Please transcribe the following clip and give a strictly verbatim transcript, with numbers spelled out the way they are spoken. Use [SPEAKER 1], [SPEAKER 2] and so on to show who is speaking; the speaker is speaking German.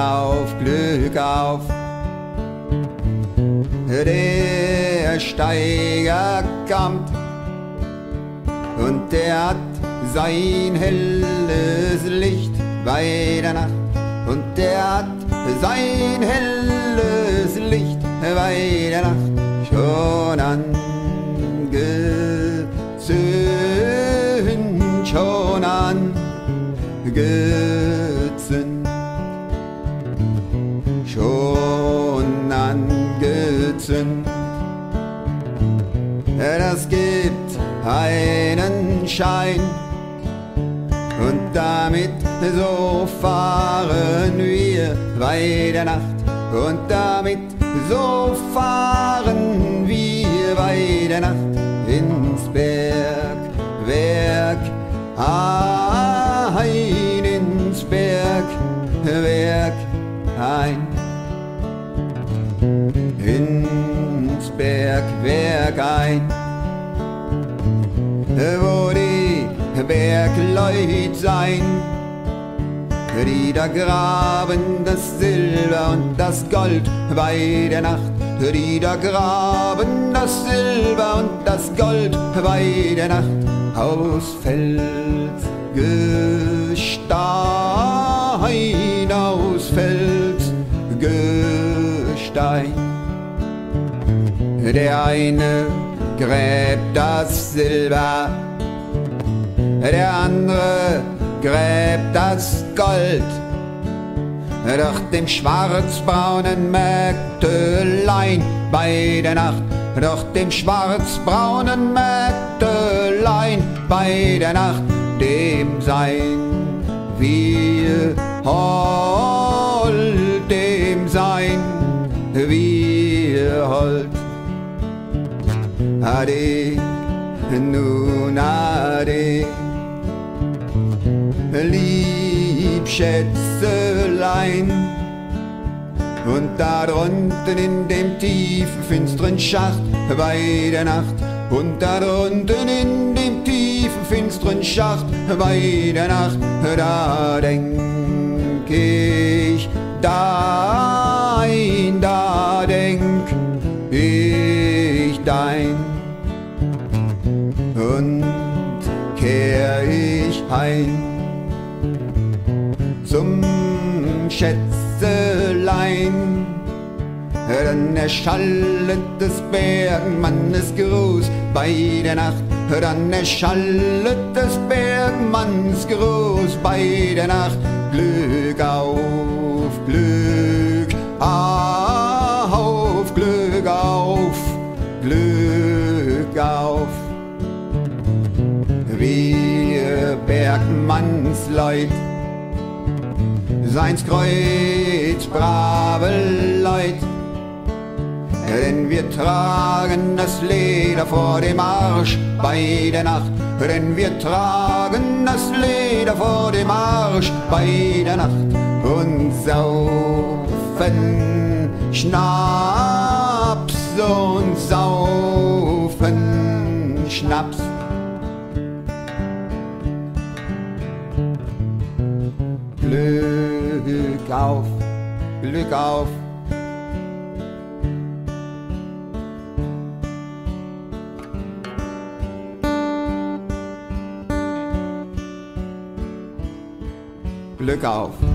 [SPEAKER 1] auf, Glück auf. Der Steiger kommt und der hat sein helles Licht bei der Nacht. Und der hat sein helles Licht bei der Nacht schon angezündet, schon angezündet, schon angezündet. Das gibt einen Schein und damit so fahren wir bei der Nacht. Und damit so fahren wir bei der Nacht ins Bergwerk ein, ins Bergwerk ein, ins Bergwerk ein, wo die Bergleut sein, die da graben das Silber und das Gold bei der Nacht, die da graben das Silber und das Gold bei der Nacht aus Felsgestein, aus Felsgestein. Der eine gräbt das Silber, der andere gräbt das Gold, doch dem schwarzbraunen Mägdelein bei der Nacht, doch dem schwarzbraunen Mägdelein bei der Nacht, dem sein wir hold, dem sein wir hold. Ade, nun ade, lieb Schätzelein, und da drunten in dem tiefen, finsteren Schacht bei der Nacht, und da drunten in dem tiefen, finsteren Schacht bei der Nacht, da denk ich dein, da denk ich dein, und kehr ich heim zum Schätzelein. Dann erschallet des Bergmannes Gruß bei der Nacht, dann erschallet des Bergmanns Gruß bei der Nacht. Glück auf, Glück auf, Glück auf, Glück auf. Wir Bergmannsleut, seins Kreuz, brave Leut, denn wir tragen das Leder vor dem Arsch bei der Nacht, denn wir tragen das Leder vor dem Arsch bei der Nacht und saufen Schnaps und saufen Schnaps. Glück auf, Glück auf. Glück auf.